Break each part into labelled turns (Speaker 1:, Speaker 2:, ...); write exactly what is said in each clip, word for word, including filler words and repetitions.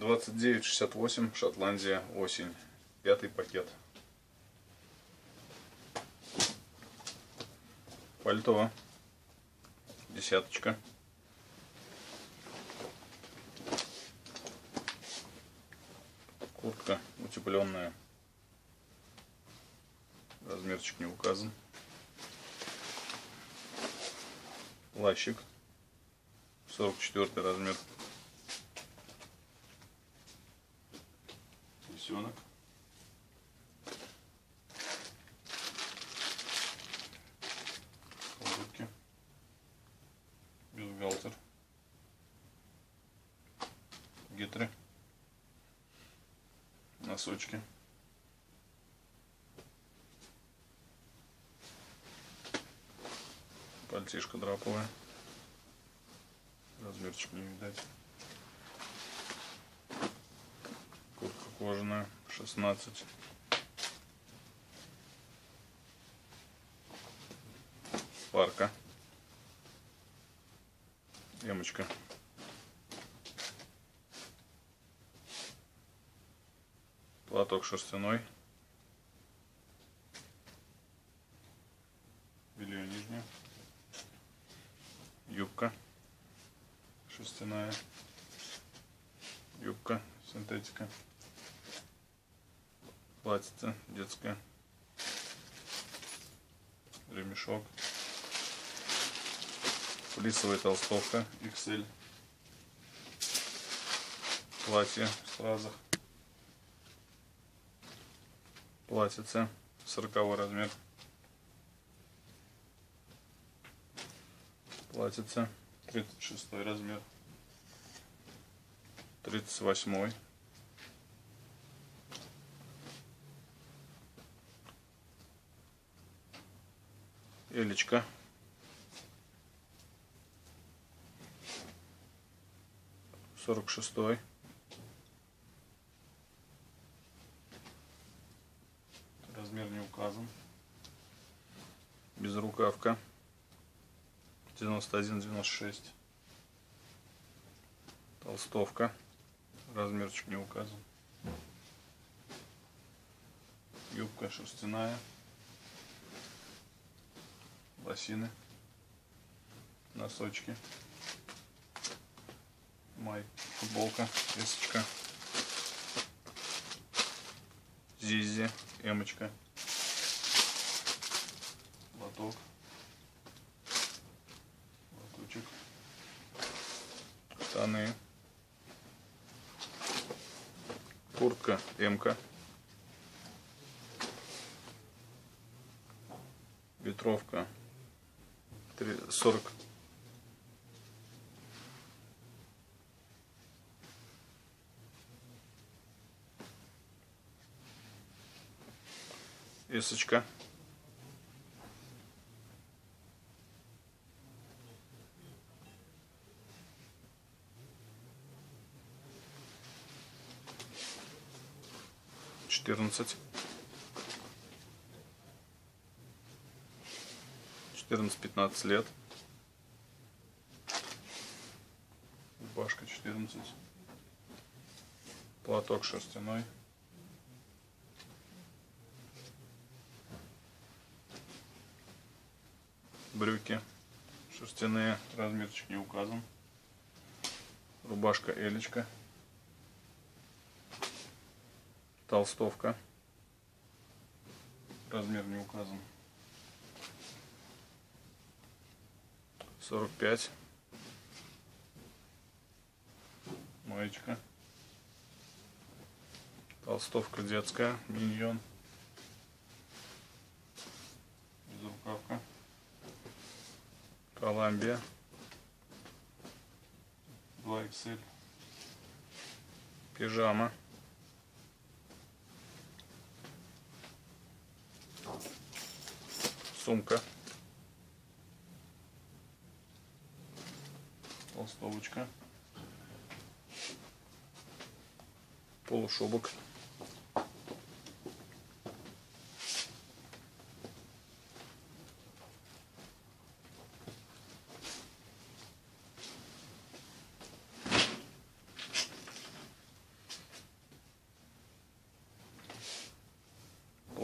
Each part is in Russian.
Speaker 1: двадцать девять шестьдесят восемь, Шотландия, осень. Пятый пакет. Пальто. Десяточка. Куртка утепленная. Размерчик не указан. Плащик. сорок четвёртый размер. Лисенок. Колготки. Бюстгальтер. Гетры. Носочки. Пальтишко драповое. Размерчик не видать. Куртка кожаная, шестнадцать. Парка. Эмочка. Платок шерстяной. Белье нижнее. Юбка шерстяная. Юбка синтетика. Платьице детское. Ремешок. Флисовая толстовка икс эль. Платье в стразах. Платьице сороковой размер. Платьице тридцать шестой размер. тридцать восьмой. Элечка. сорок шестой. Размер не указан. Безрукавка. девяносто один девяносто шесть. Толстовка. Размерчик не указан. Юбка шерстяная. Лосины. Носочки. Май. Футболка. Эсочка. Зизи. Эмочка. Лоток. Лоточек. Штаны. Куртка Эмка. Ветровка сорок. Эсочка. четырнадцать. четырнадцать-пятнадцать лет. Рубашка четырнадцать. Платок шерстяной. Брюки шерстяные, размерчик не указан. Рубашка элечка. Толстовка. Размер не указан. сорок пять. Маечка. Толстовка детская. Миньон. Безрукавка. Коламбия. два икс эль. Пижама. Сумка. Толстовочка. Полушубок.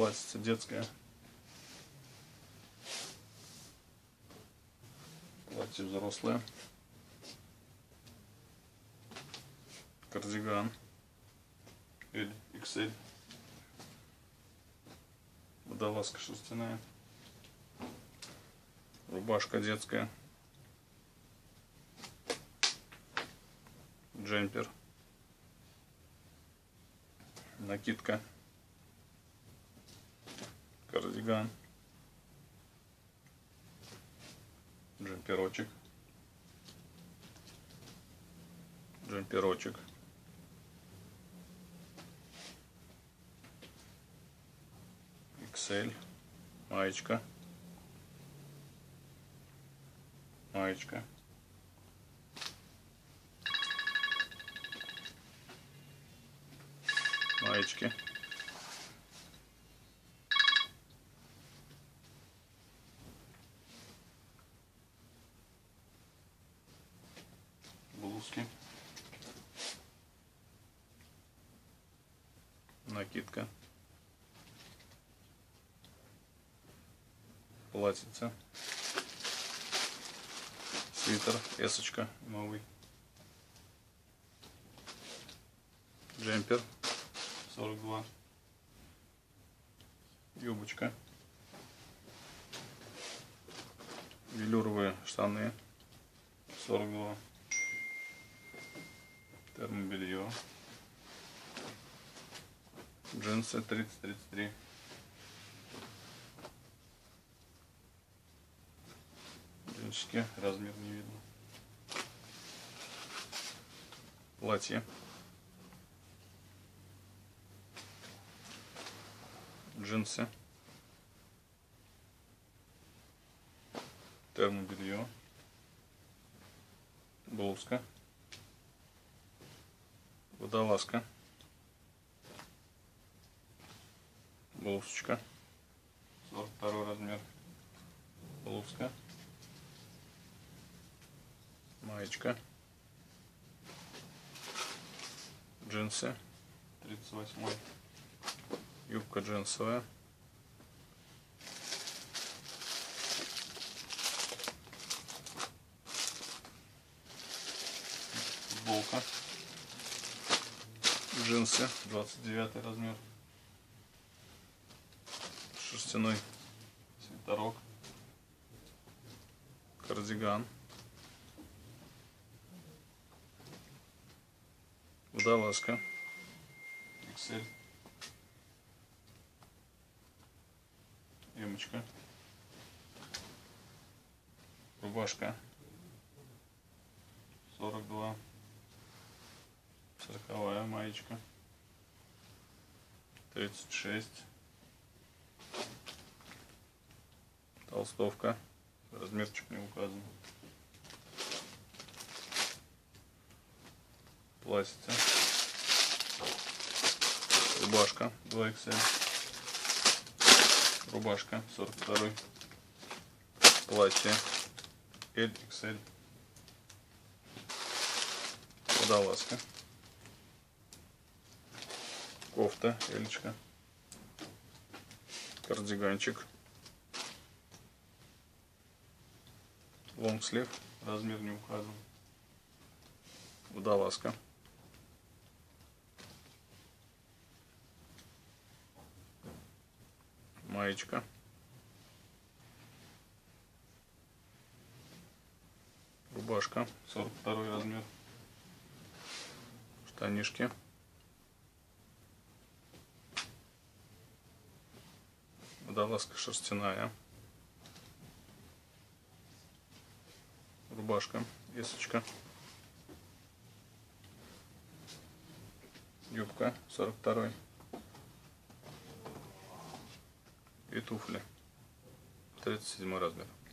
Speaker 1: Платьице детское. Платье взрослое. Кардиган эль икс эль. Водолазка шерстяная. Рубашка детская. Джемпер. Накидка. Кардиган. Джемперочек. Джемперочек. икс эль. Маечка. Маечка. Маечки. Блузки. Накидка. Платьице. Свитер, эсочка новый. Джемпер сорок два. Юбочка. Велюровые штаны сорок два. Термобелье. Джинсы тридцать тридцать три. Джинсики, размер не видно. Платье. Джинсы. Термобелье. Блузка. Водолазка. Блузочка. сорок второй размер. Блузка. Маечка. Джинсы. тридцать восьмой. Юбка джинсовая. Футболка. Джинсы. двадцать девятый размер. Шерстяной свитерок. Кардиган. Водолазка. икс эль. Эмочка. Рубашка. сорок два. Сороковая маечка. тридцать шесть. Толстовка. Размерчик не указан. Платьице. Рубашка два икс эль. Рубашка сорок второй. Платье эль икс эль. Водолазка. Кофта эльчка. Кардиганчик. Лонгслив. Размер не указан. Водолазка. Маечка. Рубашка сорок второй размер. Штанишки. Водолазка шерстяная. Рубашка эсочка. Юбка сорок второй. И туфли тридцать седьмой размер.